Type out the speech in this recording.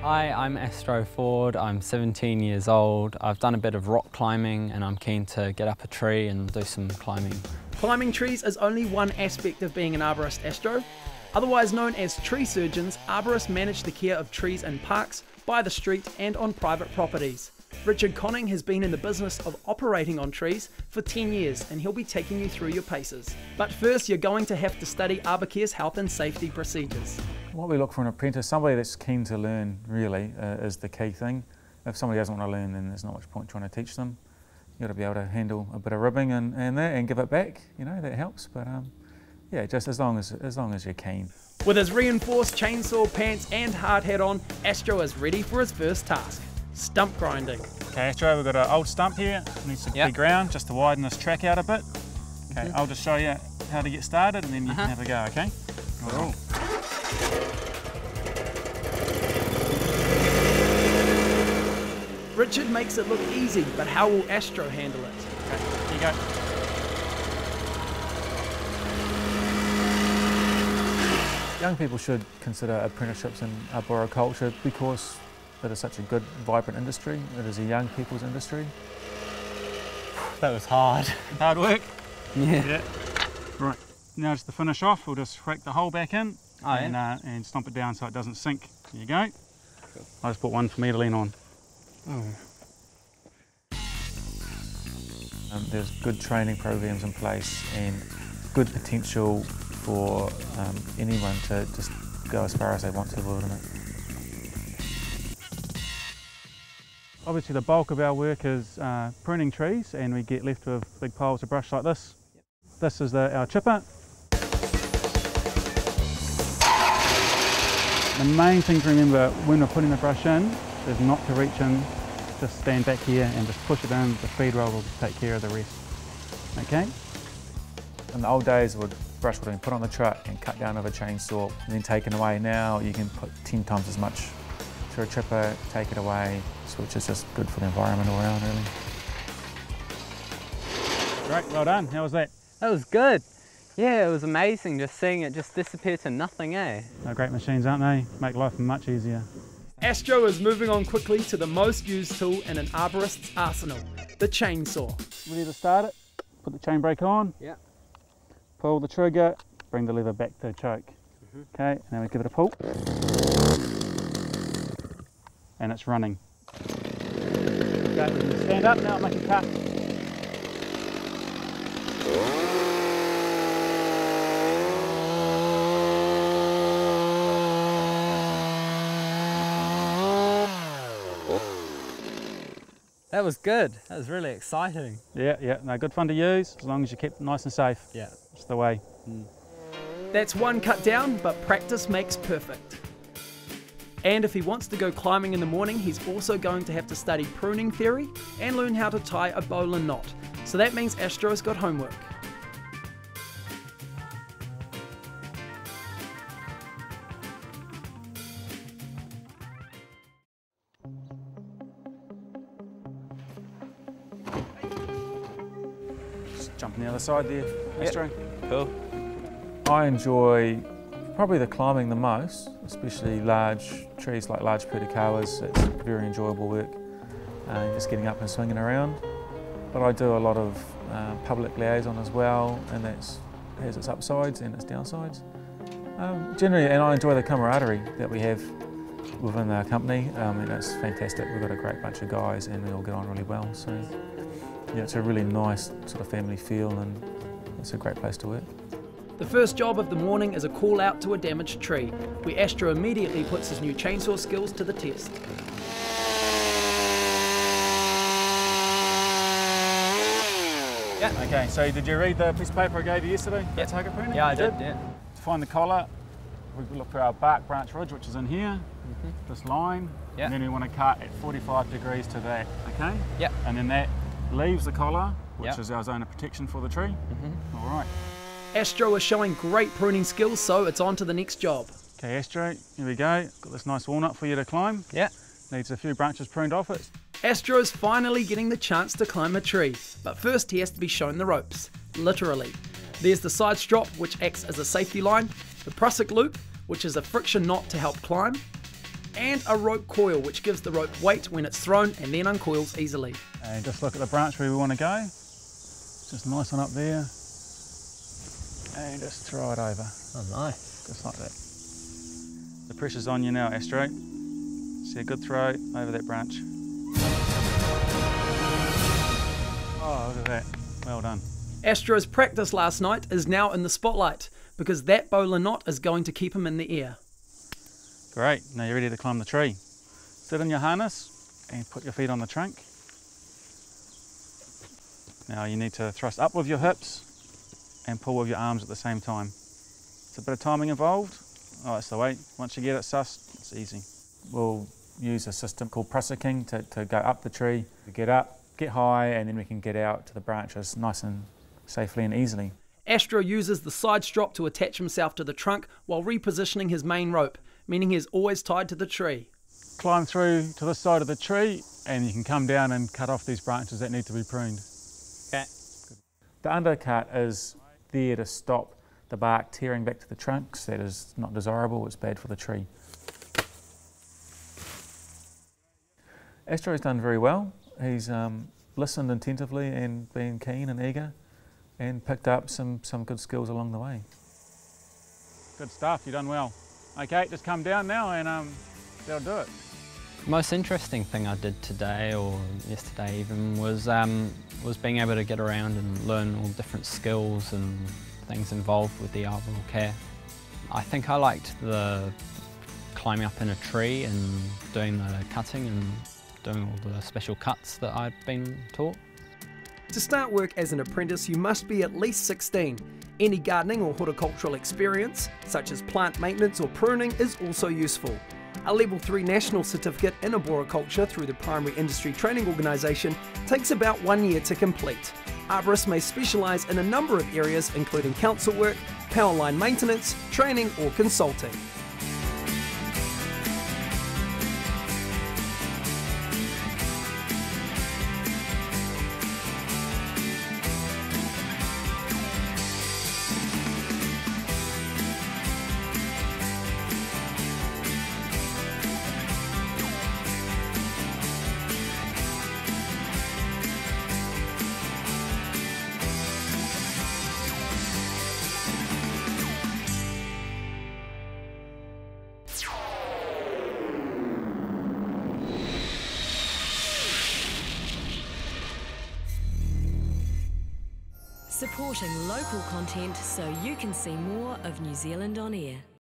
Hi, I'm Astro Ford. I'm 17 years old. I've done a bit of rock climbing and I'm keen to get up a tree and do some climbing. Climbing trees is only one aspect of being an arborist, Astro. Otherwise known as tree surgeons, arborists manage the care of trees in parks, by the street and on private properties. Richard Conning has been in the business of operating on trees for 10 years and he'll be taking you through your paces. But first you're going to have to study Arborcare's health and safety procedures. What we look for in an apprentice, somebody that's keen to learn really is the key thing. If somebody doesn't want to learn, then there's not much point trying to teach them. You've got to be able to handle a bit of ribbing and give it back, you know, that helps. But yeah, just as long as you're keen. With his reinforced chainsaw pants and hard hat on, Astro is ready for his first task, stump grinding. Okay, Astro, we've got an old stump here. It needs to be ground just to widen this track out a bit. Okay, I'll just show you how to get started and then you can have a go, okay? Cool. Richard makes it look easy, but how will Astro handle it? Okay, here you go. Young people should consider apprenticeships in arboriculture because it is such a good, vibrant industry. It is a young people's industry. That was hard. Hard work? Yeah. Right, now just to finish off, we'll just whack the hole back in and stomp it down so it doesn't sink. There you go. Cool. I'll just put one for me to lean on. There's good training programs in place and good potential for anyone to just go as far as they want to within it. Obviously the bulk of our work is pruning trees and we get left with big piles of brush like this. This is our chipper. The main thing to remember when we're putting the brush in is not to reach in, just stand back here and just push it in. The feed roll will take care of the rest. Okay? In the old days, brush would have been put on the truck and cut down with a chainsaw and then taken away. Now you can put 10 times as much through a chipper, take it away, which is just good for the environment all around, really. Great, well done. How was that? That was good. Yeah, it was amazing just seeing it just disappear to nothing, eh? They're great machines, aren't they? Make life much easier. Astro is moving on quickly to the most used tool in an arborist's arsenal, the chainsaw. Ready to start it? Put the chain brake on. Yeah. Pull the trigger, bring the lever back to choke. Okay, and then we give it a pull. And it's running. Okay, we can stand up now, make a cut. That was good. That was really exciting. Yeah, no, good fun to use, as long as you keep it nice and safe. Yeah. That's the way. That's one cut down, but practice makes perfect. And if he wants to go climbing in the morning, he's also going to have to study pruning theory and learn how to tie a bowline knot. So that means Astro's got homework. Just jump on the other side there, Astro. Cool. I enjoy probably the climbing the most, especially large trees like large purakawas. It's very enjoyable work, just getting up and swinging around. But I do a lot of public liaison as well, and that has its upsides and its downsides. Generally, and I enjoy the camaraderie that we have within our company. It's fantastic. We've got a great bunch of guys and we all get on really well. So yeah, it's a really nice sort of family feel and it's a great place to work. The first job of the morning is a call out to a damaged tree, where Astro immediately puts his new chainsaw skills to the test. Yeah. Okay, so did you read the piece of paper I gave you yesterday? Yeah. Target pruning? Yeah, I did, yeah. To find the collar, we look for our bark branch ridge, which is in here, this line, Yeah. and then we want to cut at 45 degrees to that, okay? Yeah. And then that leaves the collar, which Yeah. is our zone of protection for the tree. All right. Astro is showing great pruning skills, so it's on to the next job. Okay, Astro, here we go. Got this nice walnut for you to climb. Yeah. Needs a few branches pruned off it. Astro's finally getting the chance to climb a tree, but first he has to be shown the ropes, literally. There's the side strop, which acts as a safety line, the prusik loop, which is a friction knot to help climb, and a rope coil which gives the rope weight when it's thrown and then uncoils easily. And just look at the branch where we want to go. Just a nice one up there. And just throw it over. Oh, nice. Just like that. The pressure's on you now, Astro. See a good throw over that branch. Oh, look at that. Well done. Astro's practice last night is now in the spotlight because that bowler knot is going to keep him in the air. Great. Now you're ready to climb the tree. Sit in your harness and put your feet on the trunk. Now you need to thrust up with your hips and pull with your arms at the same time. It's a bit of timing involved. Oh, that's the way. Once you get it sussed, it's easy. We'll use a system called Prussaking to go up the tree, to get up, get high, and then we can get out to the branches nice and safely and easily. Astro uses the side strop to attach himself to the trunk while repositioning his main rope, meaning he is always tied to the tree. Climb through to this side of the tree and you can come down and cut off these branches that need to be pruned. Okay. The undercut is there to stop the bark tearing back to the trunks. That is not desirable, it's bad for the tree. Astro's done very well. He's listened attentively and been keen and eager and picked up some good skills along the way. Good stuff, you've done well. Okay, just come down now and that'll do it. Most interesting thing I did today, or yesterday even, was being able to get around and learn all different skills and things involved with the arboreal care. I think I liked the climbing up in a tree and doing the cutting and doing all the special cuts that I'd been taught. To start work as an apprentice, you must be at least 16. Any gardening or horticultural experience, such as plant maintenance or pruning, is also useful. A Level 3 national certificate in arboriculture through the Primary Industry Training Organisation takes about 1 year to complete. Arborists may specialise in a number of areas including council work, power line maintenance, training or consulting. Supporting local content so you can see more of New Zealand on air.